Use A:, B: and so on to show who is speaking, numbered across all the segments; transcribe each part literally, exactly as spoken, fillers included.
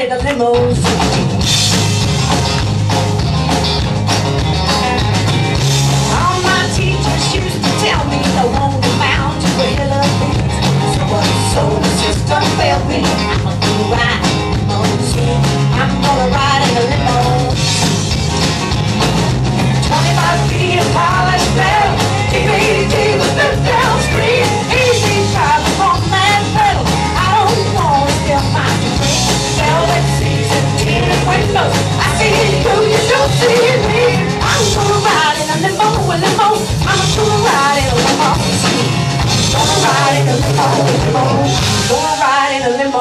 A: in a limousine. All my teachers used to tell me I won't amount to a hill of beans. So what soul system failed me. I'm gonna ride in a limousine. I'm gonna ride in a limo. twenty-five feet of polished metal. T V D with the down screen. Easy driving from that pedal. I don't wanna steal my dream. Velvet seats and tinted windows. I see you, you don't see me. I'm gonna ride in a limo, a limo. I'm gonna ride in a limo. Gonna ride in a limo, limo. Gonna ride in a limo.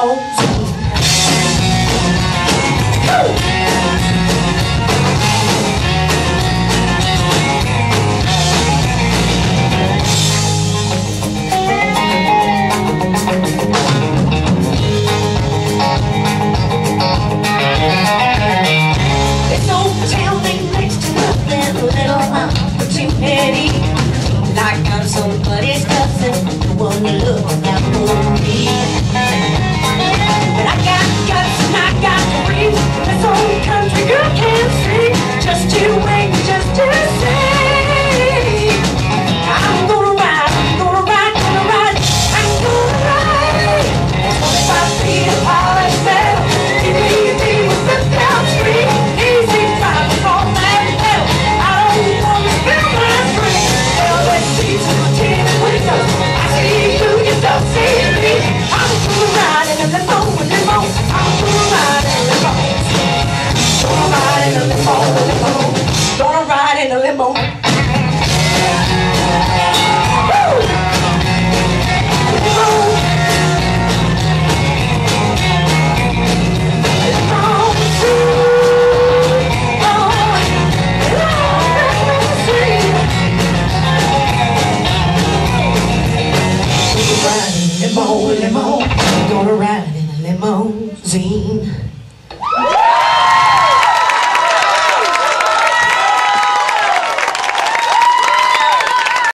A: Somebody's cousin, the one who looked out for me. But I got guts and I got dreams. This old country girl can't see. Just you wait, just to see. I'm gonna ride, I'm gonna ride, gonna ride, I'm gonna ride. twenty-five feet of polished metal. T V D with the down street. Easy driving from that pedal. I don't wanna spill my drink. Velvet seats and tinted windows. I see you, you don't see me. I'm gonna ride in a limo, a limo. I'm gonna ride in a limo. Gonna ride in a limo, a limo. Gonna ride in a limo. Woo! Limo. Limo, limo, gonna ride in a limousine.